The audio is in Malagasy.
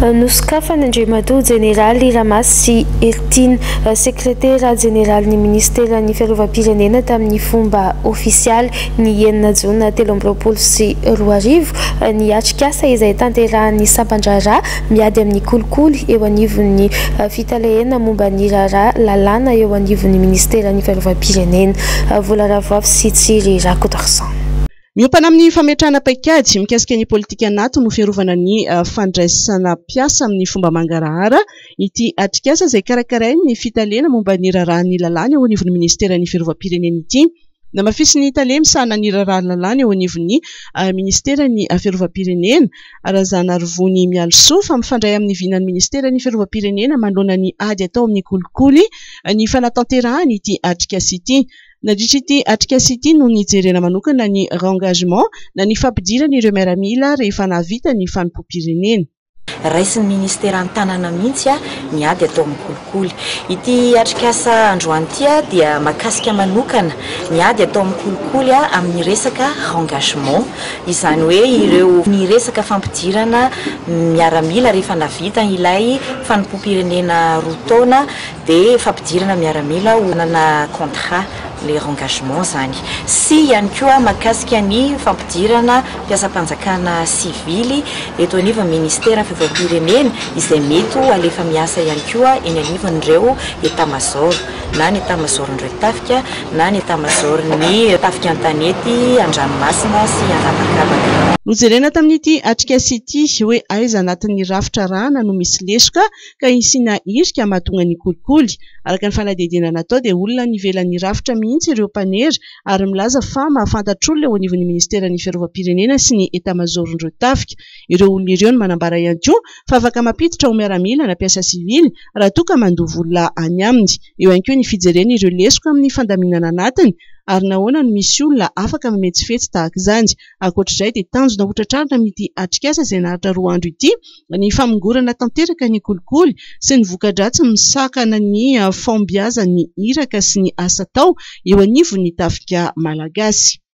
Nosokafana Andriamatoa Jeneraly Ramasy Ertine, sekretera jeneraly ny ministera ny fiarovam-pirenena tamin'ny fomba ofisialy ny 9 Jona 2024 ny atrikasa izay tanterahan'ny Sampandrara miady amin'ny kolikoly eo anivon'ny fitalehena momba ny rara lalàna eo anivon'ny ministera ny fiarovam-pirenena. Vola Ravavy sy Tsiry Rakotarsan. Miompana amin'ny fametrahana paikady mikasika ny politika anaty no fiarovana ny fandraisana piasa amin'ny fomba mangarahara ity atrikasa izay karakarain'ny fitalena momba ny rarahan'ny lalàna eo anivon'ny ministera ny fiarovam-pirenena ity. Namafisy ny tale misahana ny rarahan'ny lalàna eo anivon'ny ministera ny fiarovam-pirenena Razana Rovony Mialosoa fa mifandray amin'ny vinan'ny ministera ny fiarovam-pirenena manoloana ny ady atao amin'ny kolikoly ny fanatanterahany ity atrikasa ity. Nadritra ity atrikasa ity no nijerena manokana ny engagement na ny fampidirana ireo miaramila rehefa navita ny fanompom-pirenena. Raisin'ny ministera an-tanàna mihitsy miady atao amin'ny kolikoly. Ity atrikasa androany ity dia makasika manokana miady atao amin'ny kolikoly amin'ny resaka engagement. Izany hoe ireo ny resaka fampidirana miaramila rehefa navita ilay fanompom-pirenena roa taona dia fampidirana miaramila honana contrat les engagements zany. Sy ihany koa makasika ny fampidirana mpiasam-panjakana sivily eto anivon'ny ministera fiarovam-pirenena izay mety alefa miasa ihany koa eny anivon'ireo état-major na ny état-major-ndreo tafika na ny état-major-ny tafika an-tanety an-dranomasina sy an-rapakavaka. Nojerena tamin'ity atrikasa ity hoe aiza anatin'ny rafitra rana no misy lesoka ka isina irika mahatonga ny kolikoly. Araka ny fanadihadiana natao dia olona nivelan'ny rafitra mihitsy ireo mpanery ary milaza fa mahafantatr'olona eo anivon'ny ministera ny fiarovam-pirenena sy ny état-major-ndreo tafika. Ireo olona ireo no manambara ihany koa fa afaka mampiditra ho miaramila na mpiasa sivily raha toa ka mandovy olona any aminy. Eo ihany koa ny fijerena ireo lesoka amin'ny fandaminana anatiny ary nahoana no misy olona afaka mametsifetsy tahaka izany. Ankoatr'izay dia tanjona hotratrarina amin'ity atrikasa izay naharitra 2 andro ity ny famongorana tanteraka ny kolikoly sy ny voka-dratsy misakana ny fombiazan'ny iraka sy ny asa tao eo anivon'ny tafika malagasy.